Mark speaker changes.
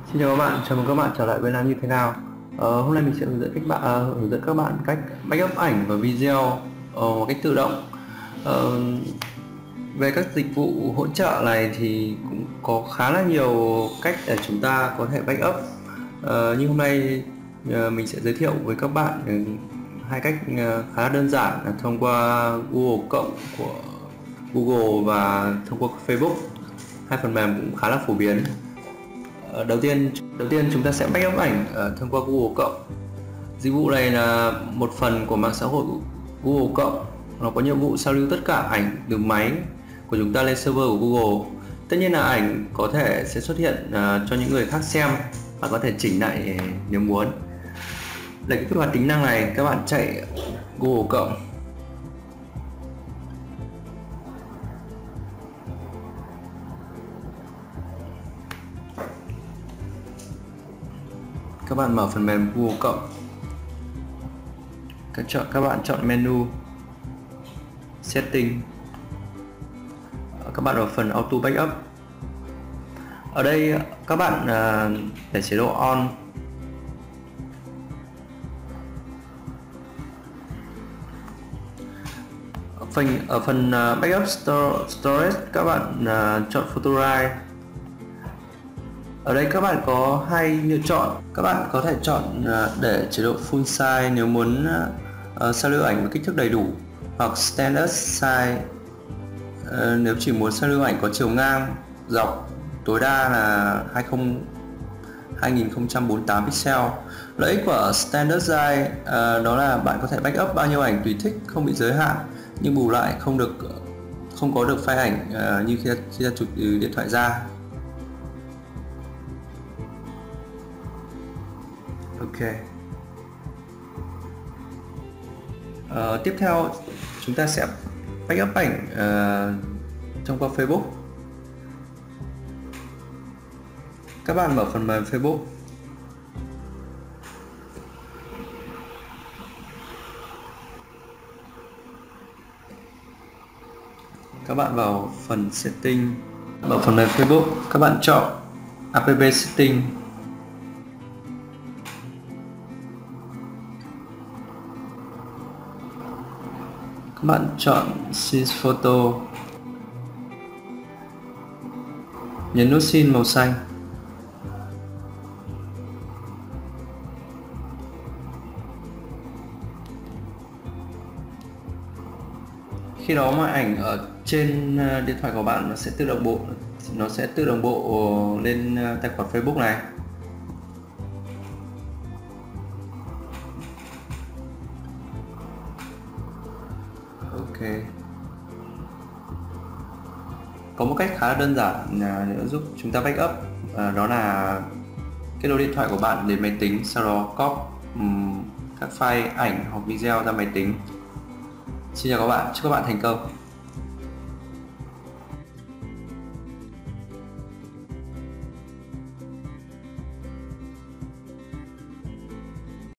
Speaker 1: Xin chào các bạn, chào mừng các bạn trở lại với Làm Như Thế Nào. Hôm nay mình sẽ hướng dẫn các bạn cách backup ảnh và video một cách tự động. Về các dịch vụ hỗ trợ này thì cũng có khá là nhiều cách để chúng ta có thể backup. Nhưng hôm nay mình sẽ giới thiệu với các bạn hai cách khá là đơn giản là thông qua Google Cộng của Google và thông qua Facebook. Hai phần mềm cũng khá là phổ biến. Đầu tiên chúng ta sẽ backup ảnh thông qua Google Cộng. Dịch vụ này là một phần của mạng xã hội Google Cộng. Nó có nhiệm vụ sao lưu tất cả ảnh từ máy của chúng ta lên server của Google. Tất nhiên là ảnh có thể sẽ xuất hiện cho những người khác xem và có thể chỉnh lại nếu muốn. Để kích hoạt tính năng này, các bạn chạy Google Cộng. Các bạn mở phần mềm Google Cộng. Các bạn chọn menu Setting. Các bạn vào phần Auto Backup. Ở đây các bạn để chế độ On. Ở phần Backup Storage các bạn chọn PhotoRite. Ở đây các bạn có hai lựa chọn. Các bạn có thể chọn để chế độ full size nếu muốn sao lưu ảnh với kích thước đầy đủ, hoặc standard size nếu chỉ muốn sao lưu ảnh có chiều ngang, dọc tối đa là 2048 pixel. Lợi ích của standard size đó là bạn có thể backup bao nhiêu ảnh tùy thích, không bị giới hạn, nhưng bù lại không có được file ảnh như khi ta chụp từ điện thoại ra. Ok. Tiếp theo chúng ta sẽ backup ảnh thông qua Facebook. Các bạn mở phần mềm Facebook. Các bạn vào phần Setting. Mở phần mềm Facebook, các bạn chọn App Setting. Các bạn chọn Sync Photo, nhấn nút Sync màu xanh. Khi đó mà ảnh ở trên điện thoại của bạn nó sẽ tự động bộ lên tài khoản Facebook này. Ok. Có một cách khá là đơn giản nữa giúp chúng ta backup, đó là kết nối điện thoại của bạn đến máy tính, sau đó copy các file ảnh hoặc video ra máy tính. Xin chào các bạn, chúc các bạn thành công.